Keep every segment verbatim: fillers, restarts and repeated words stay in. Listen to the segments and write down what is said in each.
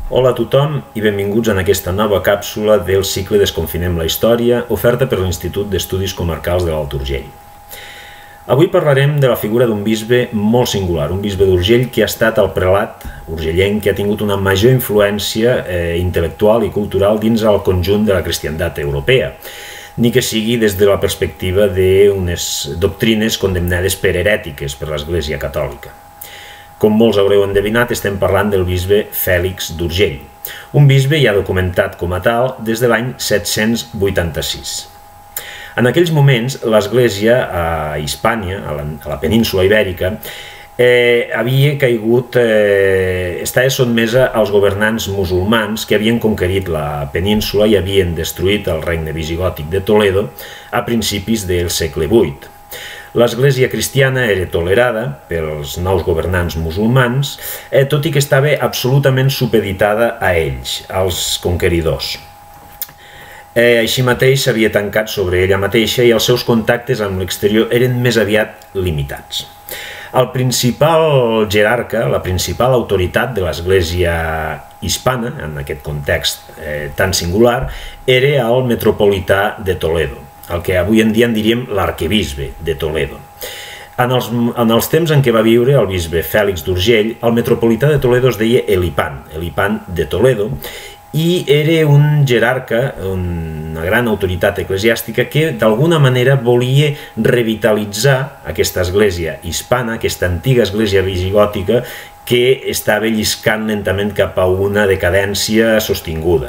Hola a tothom i benvinguts en aquesta nova càpsula del cicle Desconfinem la història, oferta per l'Institut d'Estudis Comarcals de l'Alt Urgell. Avui parlarem de la figura d'un bisbe molt singular, un bisbe d'Urgell que ha estat el prelat urgellenc que ha tingut una major influència eh, intel·lectual i cultural dins el conjunt de la cristiandat europea, ni que sigui des de la perspectiva d'unes doctrines condemnades per herètiques per l'Església Catòlica. Com molts haureu endevinat, estem parlant del bisbe Fèlix d'Urgell, un bisbe ja documentat com a tal des de l'any set-cents vuitanta-sis. En aquells moments, l'Església a Hispània, a la, a la península Ibèrica, eh, havia caigut, eh, estava sotmesa als governants musulmans que havien conquerit la península i havien destruït el regne visigòtic de Toledo a principis del segle vuit. L'Església cristiana era tolerada pels nous governants musulmans, eh, tot i que estava absolutament supeditada a ells, als conqueridors. Eh, així mateix s'havia tancat sobre ella mateixa i els seus contactes amb l'exterior eren més aviat limitats. El principal jerarca, la principal autoritat de l'Església hispana, en aquest context eh, tan singular, era el metropolità de Toledo, el que avui en dia en diríem l'arquebisbe de Toledo. En els, en els temps en què va viure el bisbe Fèlix d'Urgell, el metropolità de Toledo es deia Elipan, Elipan de Toledo, i era un jerarca, una gran autoritat eclesiàstica que d'alguna manera volia revitalitzar aquesta església hispana, aquesta antiga església visigòtica que estava lliscant lentament cap a una decadència sostinguda.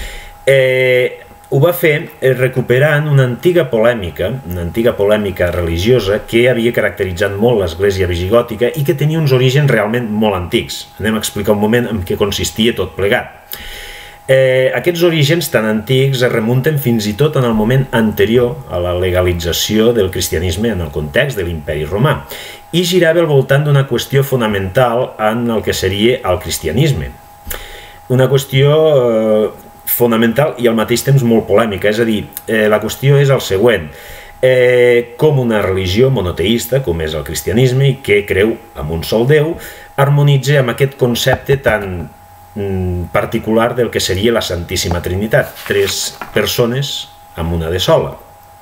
Eh, Ho va fer recuperant una antiga polèmica, una antiga polèmica religiosa que havia caracteritzat molt l'església visigòtica i que tenia uns orígens realment molt antics. Anem a explicar un moment en què consistia tot plegat. Eh, aquests orígens tan antics es remunten fins i tot en el moment anterior a la legalització del cristianisme en el context de l'imperi romà i girava al voltant d'una qüestió fonamental en el que seria el cristianisme. Una qüestió eh, fonamental i al mateix temps molt polèmica, és a dir, eh, la qüestió és el següent. Eh, com una religió monoteista, com és el cristianisme, i que creu en un sol Déu, harmonitza amb aquest concepte tan mm, particular del que seria la Santíssima Trinitat, tres persones amb una de sola.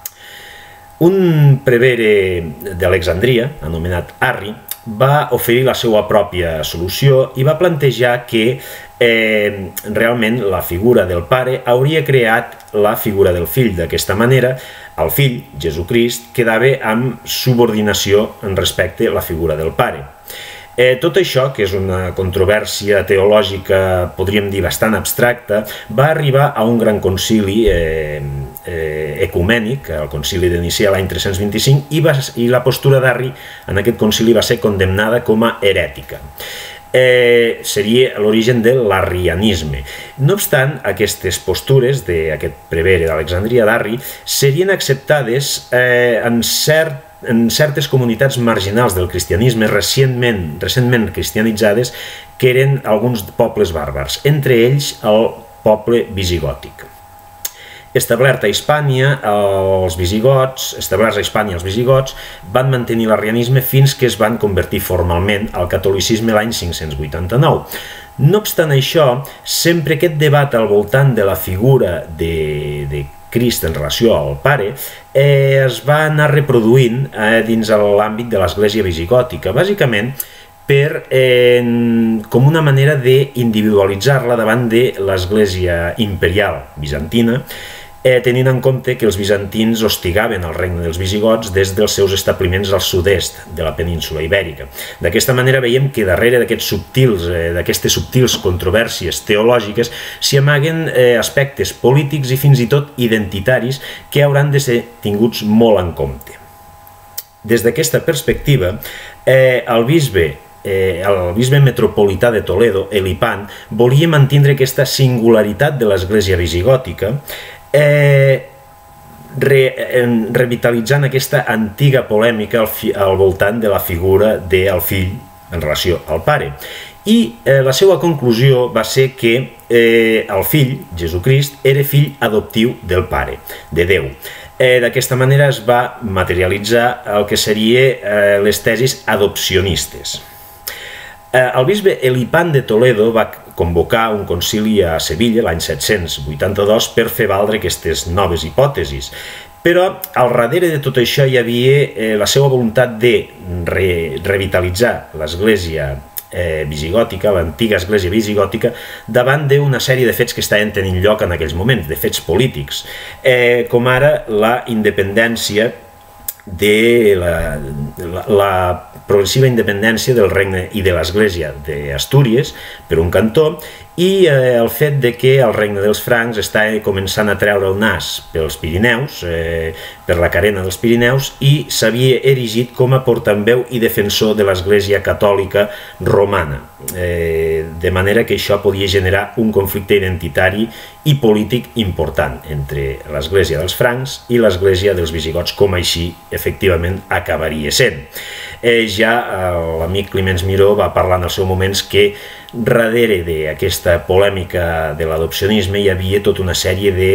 Un prevere d'Alexandria, anomenat Arri, va oferir la seva pròpia solució i va plantejar que eh, realment la figura del pare hauria creat la figura del fill. D'aquesta manera, el fill, Jesucrist, quedava amb subordinació en respecte a la figura del pare. Eh, tot això, que és una controvèrsia teològica, podríem dir, bastant abstracta, va arribar a un gran concili eh, eh, ecumènic, el concili de Nicea l'any tres-cents vint-i-cinc, i, va, i la postura d'Arri en aquest concili va ser condemnada com a herètica. Eh, seria l'origen de l'arrianisme. No obstant, aquestes postures d'aquest prevere d'Alexandria d'Arri serien acceptades eh, en cert en certes comunitats marginals del cristianisme recentment, recentment cristianitzades, que eren alguns pobles bàrbars, entre ells el poble visigòtic. Establert a Hispània, els visigots, establerts a Hispània els visigots, van mantenir l'arrianisme fins que es van convertir formalment al catolicisme l'any cinc-cents vuitanta-nou. No obstant això, sempre aquest debat al voltant de la figura de, de Crist en relació al pare eh, es va anar reproduint eh, dins l'àmbit de l'església visigòtica, bàsicament per, eh, com una manera d'individualitzar-la davant de l'església imperial bizantina, eh, tenint en compte que els bizantins hostigaven el regne dels visigots des dels seus establiments al sud-est de la península ibèrica. D'aquesta manera veiem que darrere d'aquests subtils, eh, d'aquestes subtils controvèrsies teològiques s'hi amaguen eh, aspectes polítics i fins i tot identitaris que hauran de ser tinguts molt en compte. Des d'aquesta perspectiva, eh, el bisbe Eh, el bisbe metropolità de Toledo, Elipan, volia mantenir aquesta singularitat de l'església visigòtica, eh, re, eh, revitalitzant aquesta antiga polèmica al, fi, al voltant de la figura del fill en relació al pare. I eh, la seva conclusió va ser que eh, el fill, Jesucrist, era fill adoptiu del pare, de Déu. Eh, D'aquesta manera es va materialitzar el que seria eh, les tesis adopcionistes. El bisbe Elipan de Toledo va convocar un concili a Sevilla l'any set-cents vuitanta-dos per fer valdre aquestes noves hipòtesis. Però al darrere de tot això hi havia eh, la seva voluntat de re revitalitzar l'església eh, visigòtica, l'antiga església visigòtica, davant d'una sèrie de fets que estaven tenint lloc en aquells moments, de fets polítics, eh, com ara la independència de la, la, la progressiva independència del regne i de l'església d'Astúries, per un cantó, i eh, el fet de que el regne dels francs està començant a treure el nas pels Pirineus, eh, per la carena dels Pirineus, i s'havia erigit com a portaveu i defensor de l'església catòlica romana, eh, de manera que això podia generar un conflicte identitari i polític important entre l'església dels francs i l'església dels visigots, com així efectivament acabaria sent. Eh, ja l'amic Climent Miró va parlar en els seus moments que darrere d'aquesta polèmica de l'adopcionisme hi havia tota una sèrie de,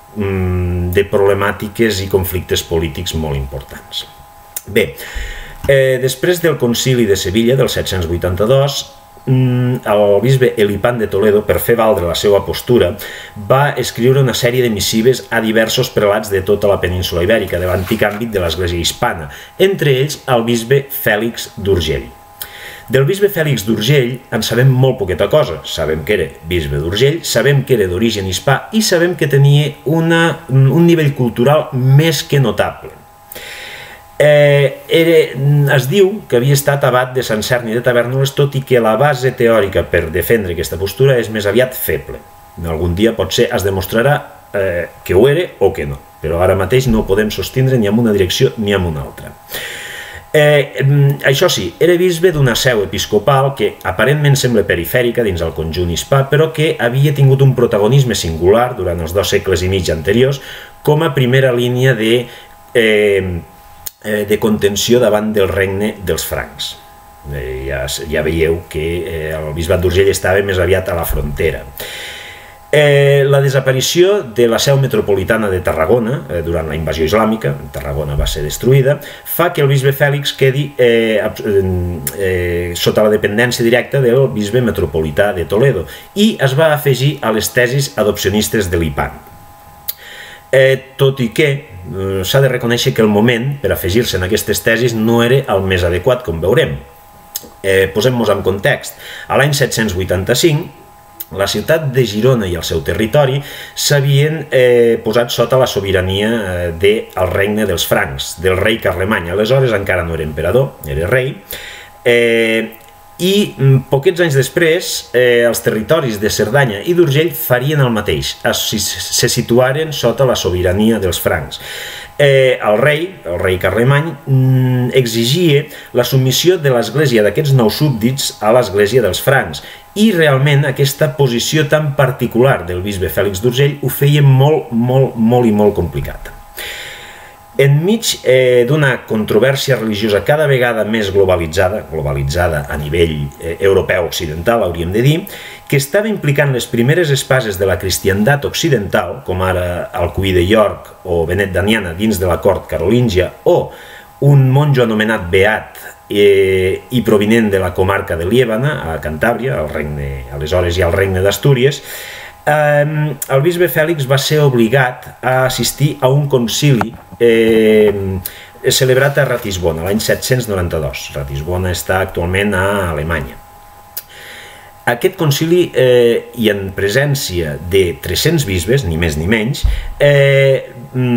de problemàtiques i conflictes polítics molt importants. Bé, eh, després del concili de Sevilla del set-cents vuitanta-dos, el bisbe Elipan de Toledo, per fer valdre la seva postura, va escriure una sèrie de missives a diversos prelats de tota la península ibèrica, de l'antic àmbit de l'església hispana, entre ells el bisbe Fèlix d'Urgell. Del bisbe Fèlix d'Urgell en sabem molt poqueta cosa. Sabem que era bisbe d'Urgell, sabem que era d'origen hispà i sabem que tenia una, un nivell cultural més que notable. Eh, era, es diu que havia estat abat de Sant Cerni de Tavèrnoles, tot i que la base teòrica per defendre aquesta postura és més aviat feble. Algun dia potser es demostrarà eh, que ho era o que no, però ara mateix no ho podem sostindre ni en una direcció ni en una altra. Eh, això sí, era bisbe d'una seu episcopal que aparentment sembla perifèrica dins el conjunt hispà, però que havia tingut un protagonisme singular durant els dos segles i mig anteriors com a primera línia de, eh, de contenció davant del regne dels francs. Eh, ja, ja veieu que eh, el bisbat d'Urgell estava més aviat a la frontera. Eh, la desaparició de la seu metropolitana de Tarragona eh, durant la invasió islàmica, Tarragona va ser destruïda, fa que el bisbe Fèlix quedi eh, eh, sota la dependència directa del bisbe metropolità de Toledo i es va afegir a les tesis adopcionistes de l'Ipan. Eh, tot i que eh, s'ha de reconèixer que el moment per afegir-se en aquestes tesis no era el més adequat, com veurem. Eh, Posem-nos en context. A l'any set-cents vuitanta-cinc, la ciutat de Girona i el seu territori s'havien eh, posat sota la sobirania eh, del regne dels francs, del rei Carlemany. Aleshores encara no era emperador, era rei. Eh, I poquets anys després, eh, els territoris de Cerdanya i d'Urgell farien el mateix, se situaren sota la sobirania dels francs. Eh, el rei, el rei Carlemany, exigia la submissió de l'església d'aquests nous súbdits a l'església dels francs, i realment aquesta posició tan particular del bisbe Fèlix d'Urgell ho feia molt, molt, molt i molt complicat. Enmig eh, d'una controvèrsia religiosa cada vegada més globalitzada, globalitzada a nivell eh, europeu occidental, hauríem de dir, que estava implicant les primeres espases de la cristiandat occidental, com ara Alcuí de York o Benet d'Aniana dins de la cort carolíngia, o un monjo anomenat Beat eh, i provinent de la comarca de Liébana, a Cantàbria, al regne, aleshores ja al regne d'Astúries, eh, el bisbe Fèlix va ser obligat a assistir a un concili eh, celebrat a Ratisbona l'any set-cents noranta-dos. Ratisbona està actualment a Alemanya. Aquest concili, eh, i en presència de tres-cents bisbes, ni més ni menys, eh,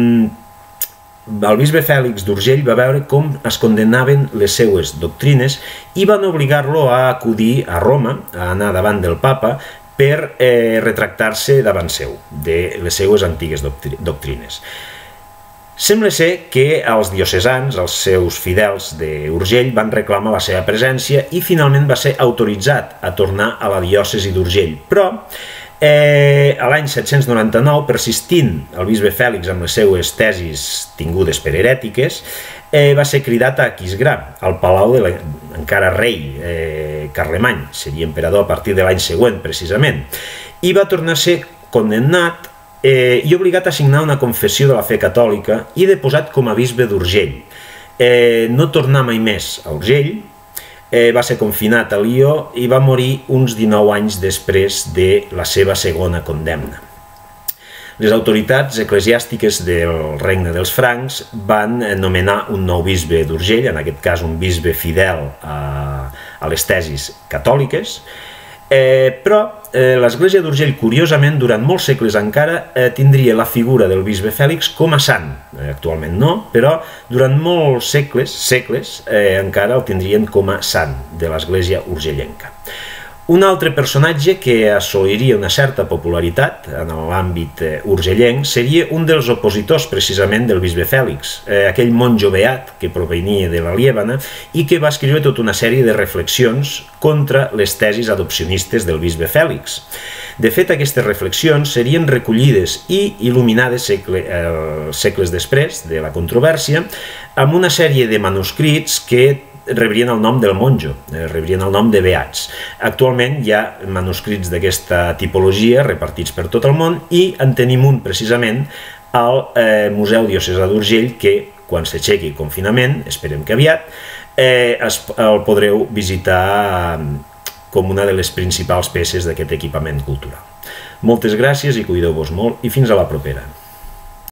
el bisbe Fèlix d'Urgell va veure com es condenaven les seues doctrines i van obligar-lo a acudir a Roma, a anar davant del papa, per eh, retractar-se davant seu de les seues antigues doctrines. Sembla ser que els diocesans, els seus fidels d'Urgell, van reclamar la seva presència i finalment va ser autoritzat a tornar a la diòcesi d'Urgell. Però eh, a l'any set-cents noranta-nou, persistint el bisbe Fèlix amb les seues tesis tingudes per herètiques, eh, va ser cridat a Aquisgrà, al palau de l'encara rei eh, Carlemany, seria emperador a partir de l'any següent, precisament, i va tornar a ser condemnat Eh, i obligat a signar una confessió de la fe catòlica i deposat com a bisbe d'Urgell. Eh, no tornà mai més a Urgell, va ser confinat a Lió i va morir uns dinou anys després de la seva segona condemna. Les autoritats eclesiàstiques del regne dels francs van nomenar un nou bisbe d'Urgell, en aquest cas un bisbe fidel a, a les tesis catòliques, eh, però eh, l'Església d'Urgell, curiosament, durant molts segles encara eh, tindria la figura del bisbe Fèlix com a sant. Eh, actualment no, però durant molts segles, segles eh, encara el tindrien com a sant de l'Església urgellenca. Un altre personatge que assoliria una certa popularitat en l'àmbit urgellenc seria un dels opositors precisament del bisbe Fèlix, aquell monjo beat que provenia de la Lièvana i que va escriure tota una sèrie de reflexions contra les tesis adopcionistes del bisbe Fèlix. De fet, aquestes reflexions serien recollides i il·luminades segle, eh, segles després de la controvèrsia amb una sèrie de manuscrits que rebrien el nom del monjo, rebrien el nom de beats. Actualment hi ha manuscrits d'aquesta tipologia repartits per tot el món i en tenim un precisament al eh, Museu Diocesà d'Urgell que, quan s'aixequi el confinament, esperem que aviat, eh, es, el podreu visitar com una de les principals peces d'aquest equipament cultural. Moltes gràcies i cuideu-vos molt i fins a la propera.